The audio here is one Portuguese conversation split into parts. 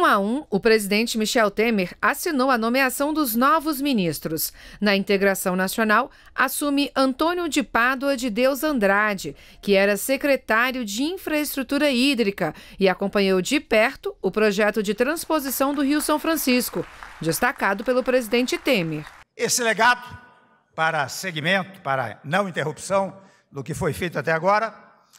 a um, o presidente Michel Temer assinou a nomeação dos novos ministros. Na integração nacional, assume Antônio de Pádua de Deus Andrade, que era secretário de Infraestrutura Hídrica e acompanhou de perto o projeto de transposição do Rio São Francisco, destacado pelo presidente Temer. Esse legado para seguimento, para não interrupção do que foi feito até agora,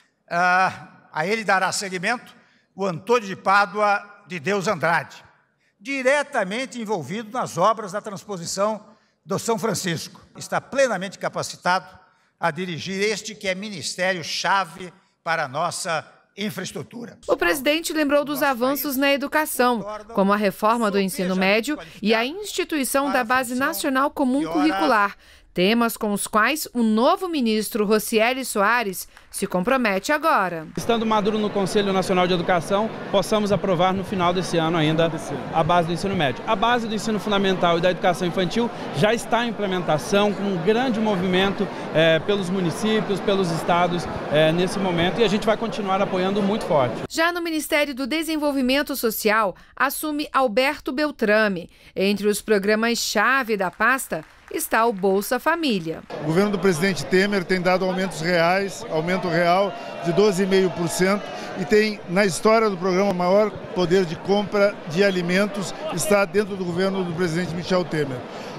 a ele dará seguimento o Antônio de Pádua de Deus Andrade, diretamente envolvido nas obras da transposição do São Francisco. Está plenamente capacitado a dirigir este que é ministério-chave para a nossa infraestrutura. O presidente lembrou dos avanços na educação, como a reforma do ensino médio e a instituição da Base Nacional Comum Curricular, temas com os quais o novo ministro Rocieli Soares se compromete agora. Estando maduro no Conselho Nacional de Educação, possamos aprovar no final desse ano ainda a base do ensino médio. A base do ensino fundamental e da educação infantil já está em implementação, com um grande movimento pelos municípios, pelos estados nesse momento, e a gente vai continuar apoiando muito forte. Já no Ministério do Desenvolvimento Social, assume Alberto Beltrame. Entre os programas-chave da pasta está o Bolsa Família. O governo do presidente Temer tem dado aumentos reais, aumento real de 12,5%, e tem, na história do programa, o maior poder de compra de alimentos está dentro do governo do presidente Michel Temer.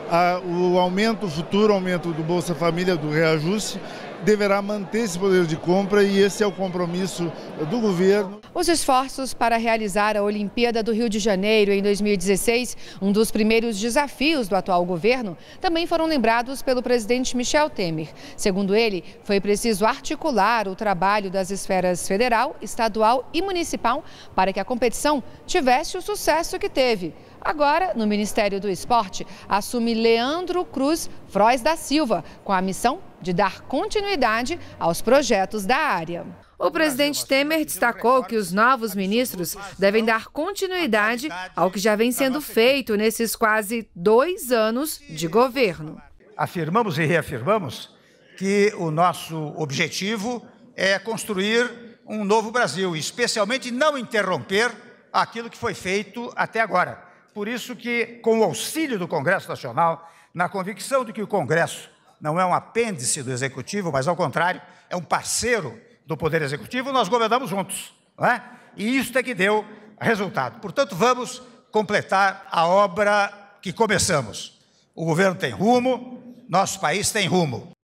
O futuro aumento do Bolsa Família, do reajuste, deverá manter esse poder de compra, e esse é o compromisso do governo. Os esforços para realizar a Olimpíada do Rio de Janeiro em 2016, um dos primeiros desafios do atual governo, também foram lembrados pelo presidente Michel Temer. Segundo ele, foi preciso articular o trabalho das esferas federal, estadual e municipal para que a competição tivesse o sucesso que teve. Agora, no Ministério do Esporte, assume Leandro Cruz Frois da Silva, com a missão de dar continuidade aos projetos da área. O presidente Temer destacou que os novos ministros devem dar continuidade ao que já vem sendo feito nesses quase 2 anos de governo. Afirmamos e reafirmamos que o nosso objetivo é construir um novo Brasil, especialmente não interromper aquilo que foi feito até agora. Por isso que, com o auxílio do Congresso Nacional, na convicção de que o Congresso não é um apêndice do Executivo, mas, ao contrário, é um parceiro do Poder Executivo, nós governamos juntos, não é? E isso é que deu resultado. Portanto, vamos completar a obra que começamos. O governo tem rumo, nosso país tem rumo.